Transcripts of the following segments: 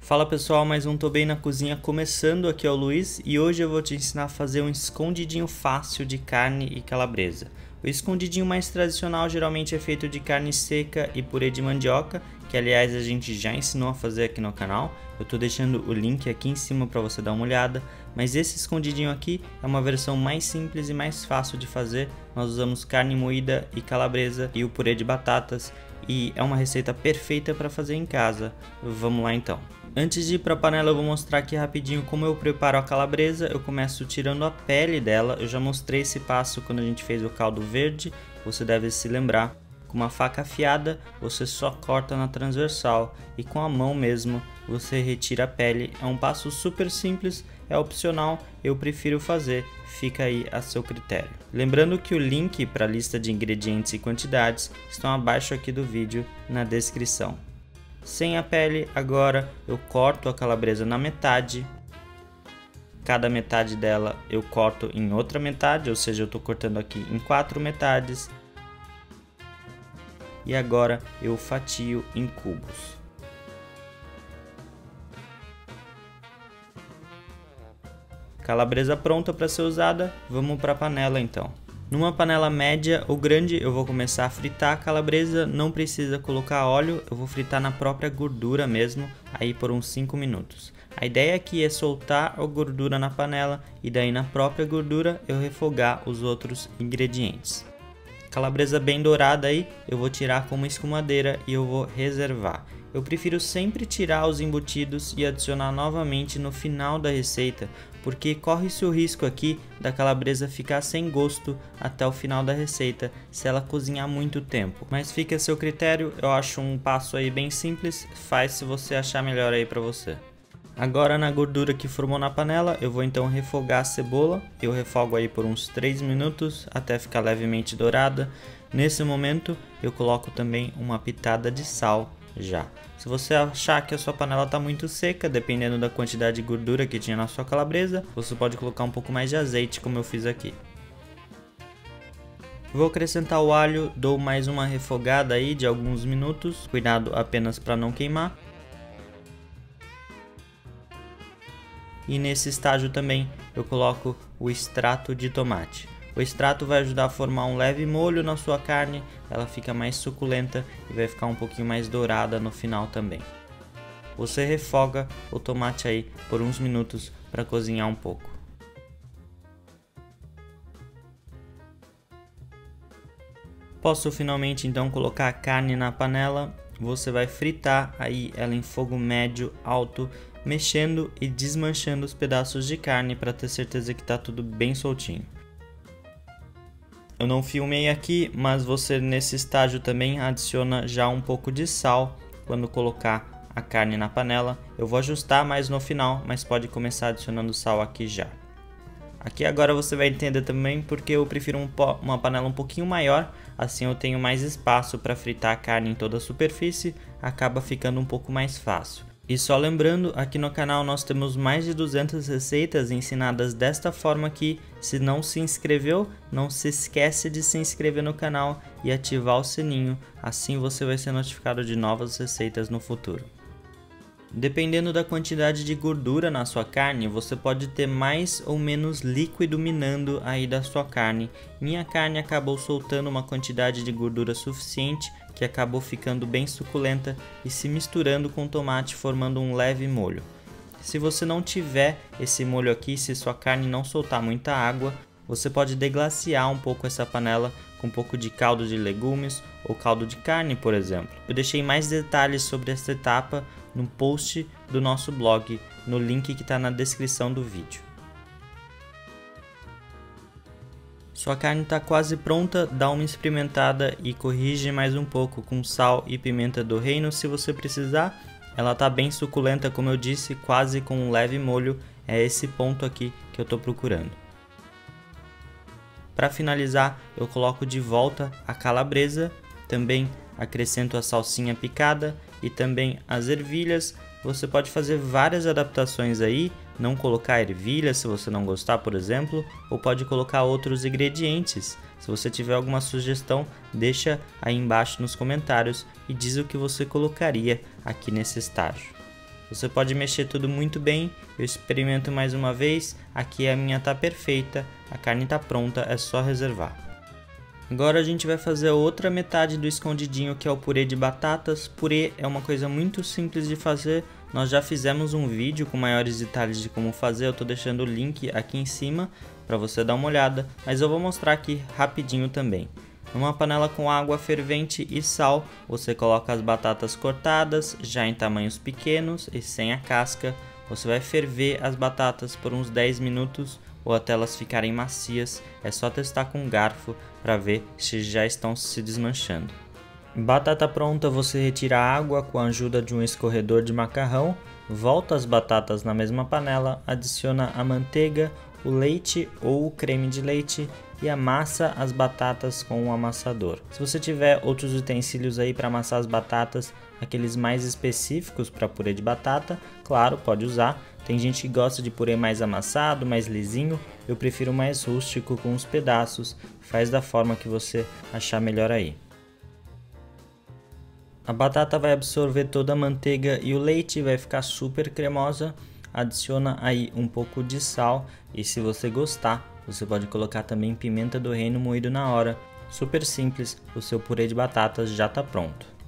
Fala pessoal, mais um Tô Bem na Cozinha começando, aqui é o Luiz e hoje eu vou te ensinar a fazer um escondidinho fácil de carne e calabresa. O escondidinho mais tradicional geralmente é feito de carne seca e purê de mandioca, que aliás a gente já ensinou a fazer aqui no canal. Eu tô deixando o link aqui em cima para você dar uma olhada, mas esse escondidinho aqui é uma versão mais simples e mais fácil de fazer. Nós usamos carne moída e calabresa e o purê de batatas e é uma receita perfeita para fazer em casa. Vamos lá então. Antes de ir para a panela eu vou mostrar aqui rapidinho como eu preparo a calabresa. Eu começo tirando a pele dela, eu já mostrei esse passo quando a gente fez o caldo verde, você deve se lembrar. Com uma faca afiada você só corta na transversal e com a mão mesmo você retira a pele. É um passo super simples, é opcional, eu prefiro fazer, fica aí a seu critério. Lembrando que o link para a lista de ingredientes e quantidades estão abaixo aqui do vídeo na descrição. Sem a pele, agora eu corto a calabresa na metade. Cada metade dela eu corto em outra metade, ou seja, eu estou cortando aqui em 4 metades. E agora eu fatio em cubos. Calabresa pronta para ser usada, vamos para a panela então. Numa panela média ou grande eu vou começar a fritar a calabresa, não precisa colocar óleo, eu vou fritar na própria gordura mesmo, aí por uns 5 minutos. A ideia aqui é soltar a gordura na panela e daí na própria gordura eu refogar os outros ingredientes. Calabresa bem dourada aí, eu vou tirar com uma escumadeira e eu vou reservar. Eu prefiro sempre tirar os embutidos e adicionar novamente no final da receita, porque corre-se o risco aqui da calabresa ficar sem gosto até o final da receita se ela cozinhar muito tempo. Mas fica a seu critério, eu acho um passo aí bem simples, faz se você achar melhor aí pra você. Agora na gordura que formou na panela, eu vou então refogar a cebola. Eu refogo aí por uns 3 minutos até ficar levemente dourada. Nesse momento eu coloco também uma pitada de sal já. Se você achar que a sua panela está muito seca, dependendo da quantidade de gordura que tinha na sua calabresa, você pode colocar um pouco mais de azeite, como eu fiz aqui. Vou acrescentar o alho, dou mais uma refogada aí de alguns minutos, cuidado apenas para não queimar. E nesse estágio também eu coloco o extrato de tomate. O extrato vai ajudar a formar um leve molho na sua carne, ela fica mais suculenta e vai ficar um pouquinho mais dourada no final também. Você refoga o tomate aí por uns minutos para cozinhar um pouco. Posso finalmente então colocar a carne na panela. Você vai fritar aí ela em fogo médio alto, mexendo e desmanchando os pedaços de carne para ter certeza que está tudo bem soltinho. Eu não filmei aqui, mas você nesse estágio também adiciona já um pouco de sal quando colocar a carne na panela. Eu vou ajustar mais no final, mas pode começar adicionando sal aqui já. Aqui agora você vai entender também porque eu prefiro uma panela um pouquinho maior, assim eu tenho mais espaço para fritar a carne em toda a superfície, acaba ficando um pouco mais fácil. E só lembrando, aqui no canal nós temos mais de 200 receitas ensinadas desta forma aqui. Se não se inscreveu, não se esquece de se inscrever no canal e ativar o sininho, assim você vai ser notificado de novas receitas no futuro. Dependendo da quantidade de gordura na sua carne, você pode ter mais ou menos líquido minando aí da sua carne. Minha carne acabou soltando uma quantidade de gordura suficiente que acabou ficando bem suculenta e se misturando com o tomate formando um leve molho. Se você não tiver esse molho aqui, se sua carne não soltar muita água, você pode deglaciar um pouco essa panela com um pouco de caldo de legumes ou caldo de carne, por exemplo. Eu deixei mais detalhes sobre essa etapa no post do nosso blog, no link que está na descrição do vídeo. Sua carne está quase pronta, dá uma experimentada e corrige mais um pouco com sal e pimenta do reino se você precisar. Ela está bem suculenta, como eu disse, quase com um leve molho, é esse ponto aqui que eu estou procurando. Para finalizar, eu coloco de volta a calabresa, também acrescento a salsinha picada e também as ervilhas. Você pode fazer várias adaptações aí, não colocar ervilha se você não gostar, por exemplo, ou pode colocar outros ingredientes. Se você tiver alguma sugestão, deixa aí embaixo nos comentários e diz o que você colocaria aqui nesse estágio. Você pode mexer tudo muito bem, eu experimento mais uma vez, aqui a minha tá perfeita, a carne tá pronta, é só reservar. Agora a gente vai fazer a outra metade do escondidinho, que é o purê de batatas. Purê é uma coisa muito simples de fazer, nós já fizemos um vídeo com maiores detalhes de como fazer, eu tô deixando o link aqui em cima para você dar uma olhada, mas eu vou mostrar aqui rapidinho também. Numa panela com água fervente e sal, você coloca as batatas cortadas, já em tamanhos pequenos e sem a casca. Você vai ferver as batatas por uns 10 minutos ou até elas ficarem macias, é só testar com um garfo para ver se já estão se desmanchando. Batata pronta, você retira a água com a ajuda de um escorredor de macarrão, volta as batatas na mesma panela, adiciona a manteiga, o leite ou o creme de leite e amassa as batatas com um amassador. Se você tiver outros utensílios aí para amassar as batatas, aqueles mais específicos para purê de batata, claro, pode usar. Tem gente que gosta de purê mais amassado, mais lisinho, eu prefiro mais rústico com os pedaços, faz da forma que você achar melhor aí. A batata vai absorver toda a manteiga e o leite, vai ficar super cremosa. Adiciona aí um pouco de sal e se você gostar, você pode colocar também pimenta do reino moído na hora. Super simples, o seu purê de batatas já está pronto.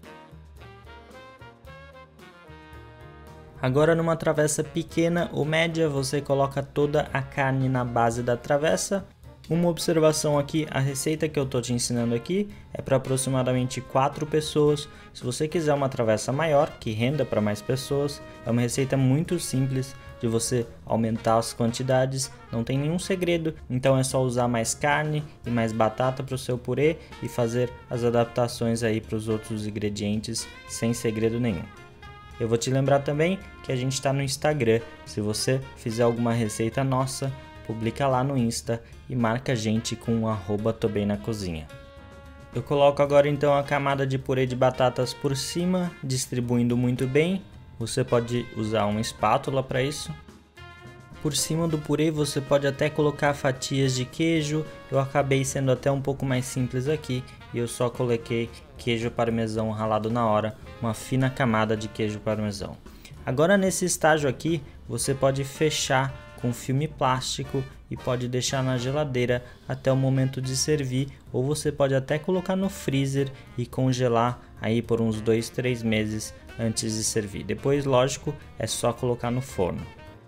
Agora numa travessa pequena ou média, você coloca toda a carne na base da travessa. Uma observação aqui, a receita que eu estou te ensinando aqui é para aproximadamente 4 pessoas. Se você quiser uma travessa maior, que renda para mais pessoas, é uma receita muito simples de você aumentar as quantidades, não tem nenhum segredo, então é só usar mais carne e mais batata para o seu purê e fazer as adaptações aí para os outros ingredientes sem segredo nenhum. Eu vou te lembrar também que a gente está no Instagram, se você fizer alguma receita nossa, publica lá no Insta e marca a gente com o @tobeinacozinha. Eu coloco agora então a camada de purê de batatas por cima, distribuindo muito bem. Você pode usar uma espátula para isso. Por cima do purê você pode até colocar fatias de queijo. Eu acabei sendo até um pouco mais simples aqui e eu só coloquei queijo parmesão ralado na hora, uma fina camada de queijo parmesão. Agora nesse estágio aqui você pode fechar com filme plástico e pode deixar na geladeira até o momento de servir, ou você pode até colocar no freezer e congelar aí por uns 2-3 meses antes de servir. Depois, lógico, é só colocar no forno.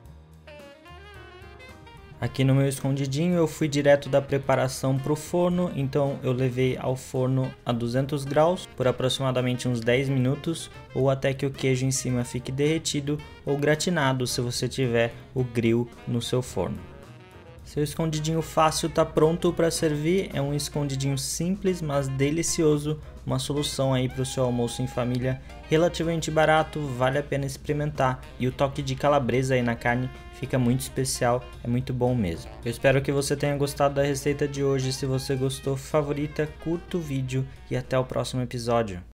Aqui no meu escondidinho eu fui direto da preparação para o forno, então eu levei ao forno a 200 graus por aproximadamente uns 10 minutos, ou até que o queijo em cima fique derretido ou gratinado se você tiver o grill no seu forno. Seu escondidinho fácil está pronto para servir, é um escondidinho simples, mas delicioso, uma solução aí para o seu almoço em família, relativamente barato, vale a pena experimentar, e o toque de calabresa aí na carne fica muito especial, é muito bom mesmo. Eu espero que você tenha gostado da receita de hoje, se você gostou, favorita, curta o vídeo e até o próximo episódio.